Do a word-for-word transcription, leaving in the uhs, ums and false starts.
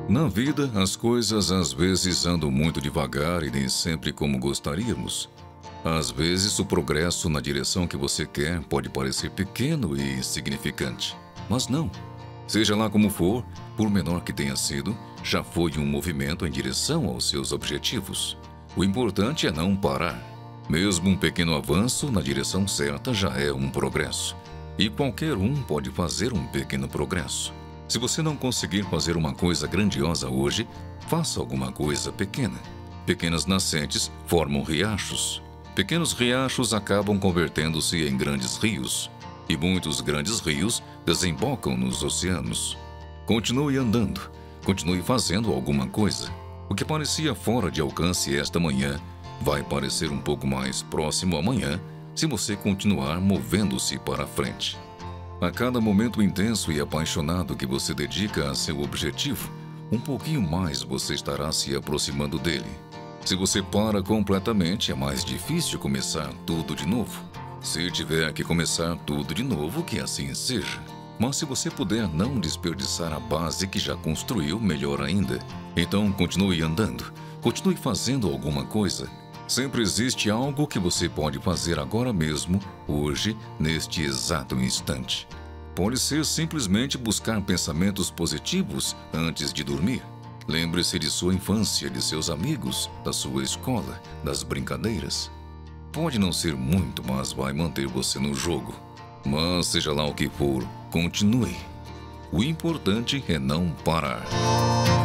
Na vida, as coisas às vezes andam muito devagar e nem sempre como gostaríamos. Às vezes, o progresso na direção que você quer pode parecer pequeno e insignificante. Mas não. Seja lá como for, por menor que tenha sido, já foi um movimento em direção aos seus objetivos. O importante é não parar. Mesmo um pequeno avanço na direção certa já é um progresso. E qualquer um pode fazer um pequeno progresso. Se você não conseguir fazer uma coisa grandiosa hoje, faça alguma coisa pequena. Pequenas nascentes formam riachos. Pequenos riachos acabam convertendo-se em grandes rios. E muitos grandes rios desembocam nos oceanos. Continue andando. Continue fazendo alguma coisa. O que parecia fora de alcance esta manhã vai parecer um pouco mais próximo amanhã se você continuar movendo-se para frente. A cada momento intenso e apaixonado que você dedica a seu objetivo, um pouquinho mais você estará se aproximando dele. Se você para completamente, é mais difícil começar tudo de novo. Se tiver que começar tudo de novo, que assim seja. Mas se você puder não desperdiçar a base que já construiu, melhor ainda. Então continue andando, continue fazendo alguma coisa. Sempre existe algo que você pode fazer agora mesmo, hoje, neste exato instante. Pode ser simplesmente buscar pensamentos positivos antes de dormir. Lembre-se de sua infância, de seus amigos, da sua escola, das brincadeiras. Pode não ser muito, mas vai manter você no jogo. Mas seja lá o que for, continue. O importante é não parar.